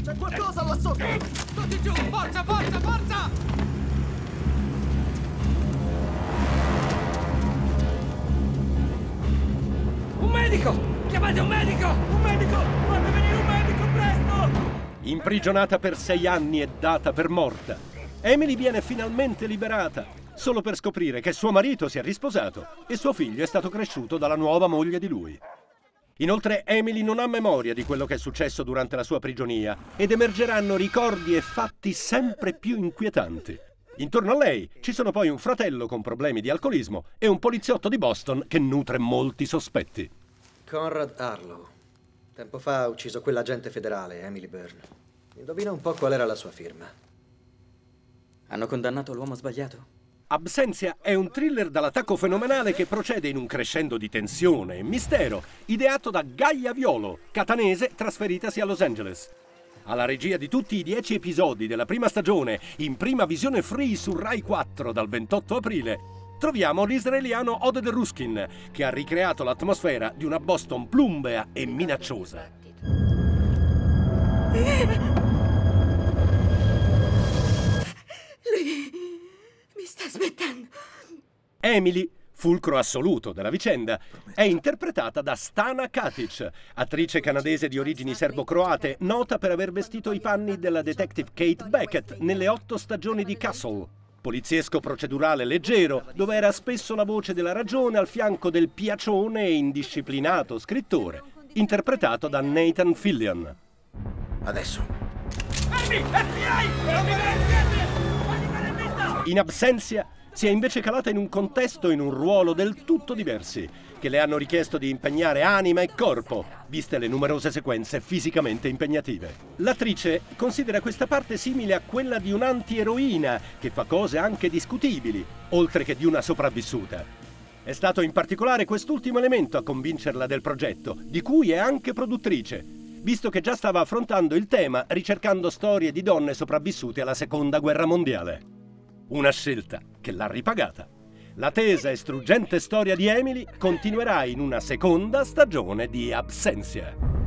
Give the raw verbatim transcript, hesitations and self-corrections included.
C'è qualcosa là sotto! Tutti giù! Forza, forza, forza! Un medico! Chiamate un medico! Un medico! Fate venire un medico, presto! Imprigionata per sei anni e data per morta, Emily viene finalmente liberata, solo per scoprire che suo marito si è risposato e suo figlio è stato cresciuto dalla nuova moglie di lui. Inoltre Emily non ha memoria di quello che è successo durante la sua prigionia ed emergeranno ricordi e fatti sempre più inquietanti. Intorno a lei ci sono poi un fratello con problemi di alcolismo e un poliziotto di Boston che nutre molti sospetti. Conrad Harlow. Tempo fa ha ucciso quell'agente federale, Emily Byrne. Indovina un po' qual era la sua firma. Hanno condannato l'uomo sbagliato? Absentia è un thriller dall'attacco fenomenale che procede in un crescendo di tensione e mistero, ideato da Gaia Violo, catanese trasferitasi a Los Angeles. Alla regia di tutti i dieci episodi della prima stagione, in prima visione free su Rai quattro dal ventotto aprile, troviamo l'israeliano Oded Ruskin, che ha ricreato l'atmosfera di una Boston plumbea e minacciosa. Lui mi sta smettendo. Emily, fulcro assoluto della vicenda, è interpretata da Stana Katic, attrice canadese di origini serbo-croate, nota per aver vestito i panni della detective Kate Beckett nelle otto stagioni di Castle, poliziesco procedurale leggero, dove era spesso la voce della ragione al fianco del piacione e indisciplinato scrittore, interpretato da Nathan Fillion. Adesso. Fermi! F B I! In Absentia si è invece calata in un contesto e in un ruolo del tutto diversi, che le hanno richiesto di impegnare anima e corpo, viste le numerose sequenze fisicamente impegnative. L'attrice considera questa parte simile a quella di un'antieroina, che fa cose anche discutibili, oltre che di una sopravvissuta. È stato in particolare quest'ultimo elemento a convincerla del progetto, di cui è anche produttrice, visto che già stava affrontando il tema ricercando storie di donne sopravvissute alla Seconda Guerra Mondiale. Una scelta che l'ha ripagata. La tesa e struggente storia di Emily continuerà in una seconda stagione di Absentia.